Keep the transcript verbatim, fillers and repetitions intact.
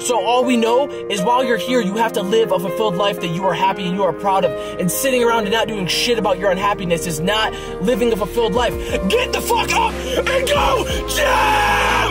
So all we know is while you're here, you have to live a fulfilled life that you are happy and you are proud of. And sitting around and not doing shit about your unhappiness is not living a fulfilled life. Get the fuck up and go gym!